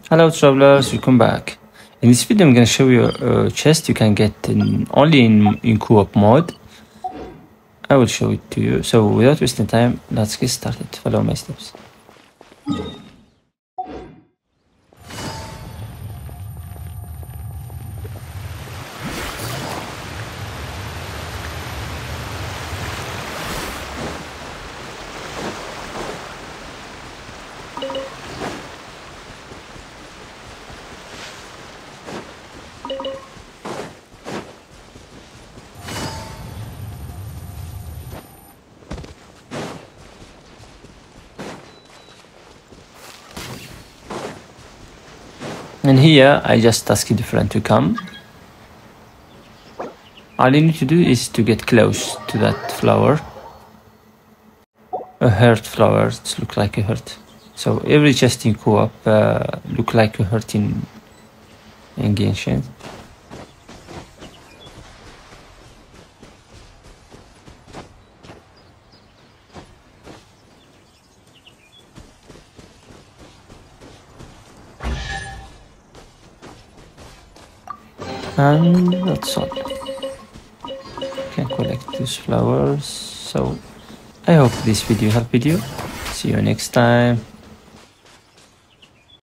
Hello travelers, welcome back. In this video I'm going to show you a chest you can get only in co-op mode. I will show it to you. So without wasting time, let's get started. Follow my steps. And here I just ask a friend to come. All you need to do is to get close to that flower. A heart flower, it looks like a heart. So every chest in co-op look like a heart in Genshin. And that's all. You can collect these flowers. So I hope this video helped you. See you next time.